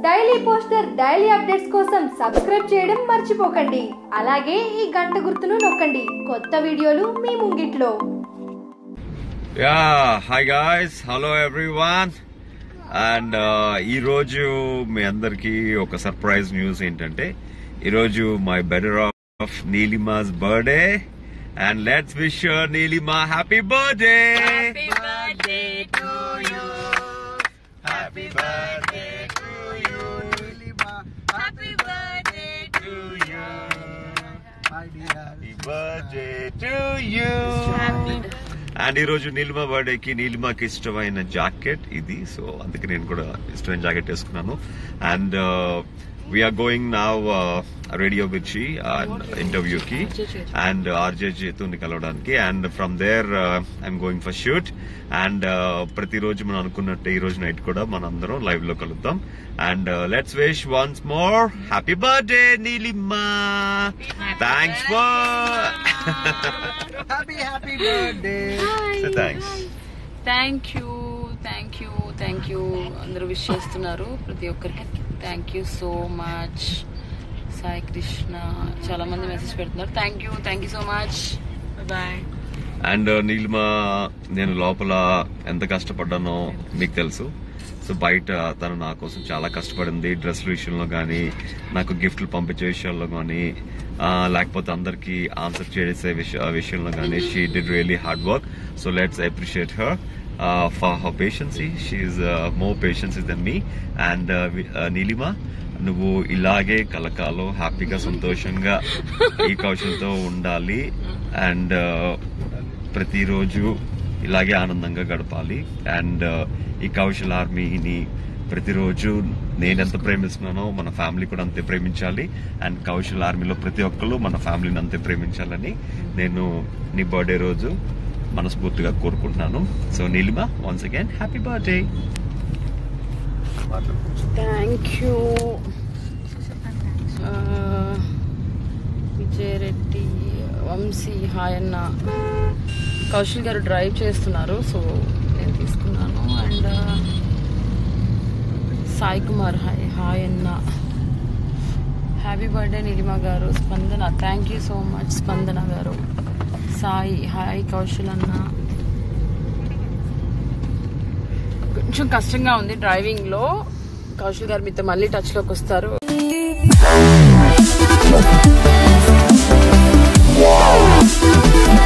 Daily poster daily updates కోసం subscribe చేయడం మర్చిపోకండి. అలాగే ఈ గంట గుర్తును నొక్కండి. కొత్త వీడియోలు మీ ముంగిట్లో. Hi guys, hello everyone. And ఈ రోజు మీ అందరికి ఒక సర్ప్రైజ్ న్యూస్ ఏంటంటే, ఈరోజు my better half Neelima's birthday. And let's wish Neelima happy birthday. Happy birthday to you. Happy birthday to you, Neelima. Happy birthday to you. Happy birthday to you. Happy. And ఈ రోజు నీలిమా బర్త్డేకి నీలిమాకి ఇష్టమైన jacket ఇది. So అందుకే నేను కూడా ఇష్టమైన jacket వేసుకున్నాను. And we're going now radio Mirchi ఇంటర్వ్యూకి అండ్ ఆర్జే చేతుని కలవడానికి. And from there I'm going for shoot. And ప్రతిరోజు మనం అనుకున్నట్టే ఈ రోజు నైట్ కూడా మనందరం లైవ్ లో కలుద్దాం. And let's wish once more happy birthday Neelima. Thanks for happy birthday. So thanks. Thank you అందరూ విష్ చేస్తున్నారు ప్రతి ఒక్కరికి. Thank you so much. Sai Krishna చాలా మంది మెసేజ్ పెడుతున్నారు. Thank you so much. Bye. And Neelima, నేను లోపల ఎంత కష్టపడ్డానో మీకు తెలుసు. సో బయట తను నా కోసం చాలా కష్టపడింది. డ్రెస్ల విషయంలో కానీ, నాకు గిఫ్ట్లు పంపించే విషయాల్లో కానీ, లేకపోతే అందరికి ఆన్సర్ చేసే విషయంలో కానీ, she did really hard work. So let's appreciate her for her patiency. She is more patiency than me. And Neelima, నువ్వు ఇలాగే కలకాలం హ్యాపీగా సంతోషంగా ఈ కౌశల్తో ఉండాలి. అండ్ ప్రతిరోజు ఇలాగే ఆనందంగా గడపాలి. అండ్ ఈ కౌశల్ ఆర్మీని ప్రతిరోజు నేనెంత ప్రేమిస్తున్నానో మన ఫ్యామిలీ కూడా అంతే ప్రేమించాలి. అండ్ కౌశల్ ఆర్మీలో ప్రతి ఒక్కరు మన ఫ్యామిలీని అంతే ప్రేమించాలని నేను నీ బర్త్డే రోజు మనస్ఫూర్తిగా కోరుకుంటున్నాను. So Neelima, once again happy birthday. Thank you. Vijayareddy Vamsi hi అన్న. కౌశల్ గారు డ్రైవ్ చేస్తున్నారు, సో నేను తీసుకున్నాను. అండ్ సాయి కుమార్ హాయ్ అన్న. హ్యాపీ బర్త్డే నీలిమా గారు. Spandana thank you so much స్పందన గారు. సాయి హాయ్ కౌశల్ అన్న. కొంచెం కష్టంగా ఉంది డ్రైవింగ్ లో. కౌశల్ గారు మీతో మళ్ళీ టచ్ లోకి వస్తారు. Wow.